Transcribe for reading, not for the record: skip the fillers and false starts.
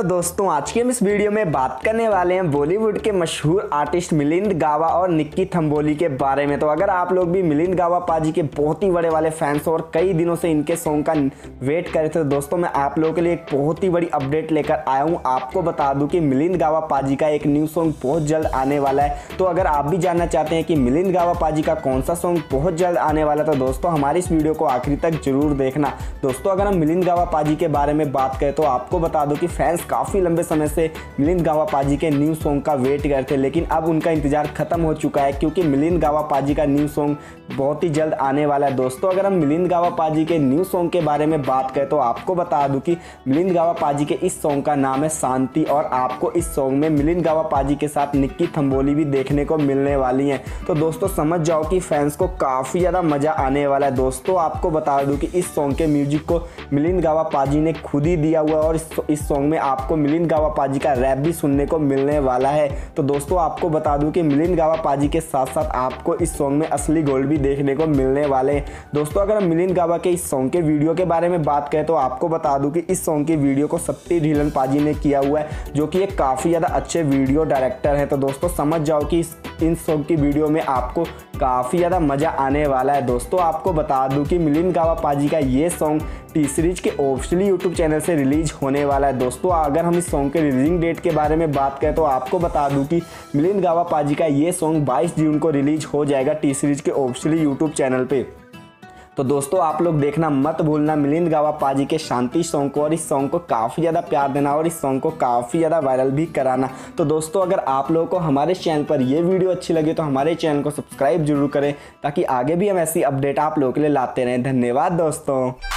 दोस्तों आज की हम इस वीडियो में बात करने वाले हैं बॉलीवुड के मशहूर आर्टिस्ट मिलिंद गावा और निक्की थम्बोली के बारे में। तो अगर आप लोग भी मिलिंद गावा पाजी के बहुत ही बड़े वाले फैंस हो और कई दिनों से इनके सॉन्ग का वेट कर रहे थे, तो दोस्तों मैं आप लोगों के लिए एक बहुत ही बड़ी अपडेट लेकर आया हूँ। आपको बता दूं कि मिलिंद गावा पाजी का एक न्यू सॉन्ग बहुत जल्द आने वाला है। तो अगर आप भी जानना चाहते हैं कि मिलिंद गावा पाजी का कौन सा सॉन्ग बहुत जल्द आने वाला है, तो दोस्तों हमारी इस वीडियो को आखिरी तक जरूर देखना। दोस्तों अगर हम मिलिंद गावा पाजी के बारे में बात करें तो आपको बता दूं कि फैंस काफ़ी लंबे समय से मिलिंद गावा पाजी के न्यू सॉन्ग का वेट करते, लेकिन अब उनका इंतजार खत्म हो चुका है क्योंकि मिलिंद गावा पाजी का न्यू सॉन्ग बहुत ही जल्द आने वाला है। दोस्तों अगर हम मिलिंद गावा पाजी के न्यू सॉन्ग के बारे में बात करें तो आपको बता दूं कि मिलिंद गावा पाजी के इस सॉन्ग का नाम है शांति और आपको इस सॉन्ग में मिलिंद गावा पाजी के साथ निक्की थम्बोली भी देखने को मिलने वाली हैं। तो दोस्तों समझ जाओ कि फैंस को काफ़ी ज़्यादा मज़ा आने वाला है। दोस्तों आपको बता दूं कि इस सॉन्ग के म्यूजिक को मिलिंद गावा पाजी ने खुद ही दिया हुआ है और इस सॉन्ग में आपको मिलिंद गावा पाजी का रैप भी सुनने को मिलने वाला है। तो दोस्तों आपको बता दूं कि मिलिंद गावा पाजी के साथ साथ आपको इस सॉन्ग में असली गोल्ड भी देखने को मिलने वाले हैं। दोस्तों अगर हम मिलिंद गावा के इस सॉन्ग के वीडियो के बारे में बात करें तो आपको बता दूं कि इस सॉन्ग की वीडियो को सत्ती ढीलन पाजी ने किया हुआ है, जो कि एक काफ़ी ज़्यादा अच्छे वीडियो डायरेक्टर है। तो दोस्तों समझ जाओ कि इन सॉन्ग की वीडियो में आपको काफ़ी ज़्यादा मज़ा आने वाला है। दोस्तों आपको बता दूं कि मिलिंद गावा पाजी का ये सॉन्ग टी सीरीज के ऑफिशियली यूट्यूब चैनल से रिलीज होने वाला है। दोस्तों अगर हम इस सॉन्ग के रिलीजिंग डेट के बारे में बात करें तो आपको बता दूं कि मिलिंद गावा पाजी का ये सॉन्ग 22 जून को रिलीज हो जाएगा टी सीरीज के ऑफिशियली यूट्यूब चैनल पे। तो दोस्तों आप लोग देखना मत भूलना मिलिंद गावा पाजी के शांति सॉन्ग को, और इस सॉन्ग को काफ़ी ज़्यादा प्यार देना और इस सॉन्ग को काफ़ी ज़्यादा वायरल भी कराना। तो दोस्तों अगर आप लोगों को हमारे चैनल पर ये वीडियो अच्छी लगे तो हमारे चैनल को सब्सक्राइब जरूर करें ताकि आगे भी हम ऐसी अपडेट आप लोगों के लिए लाते रहें। धन्यवाद दोस्तों।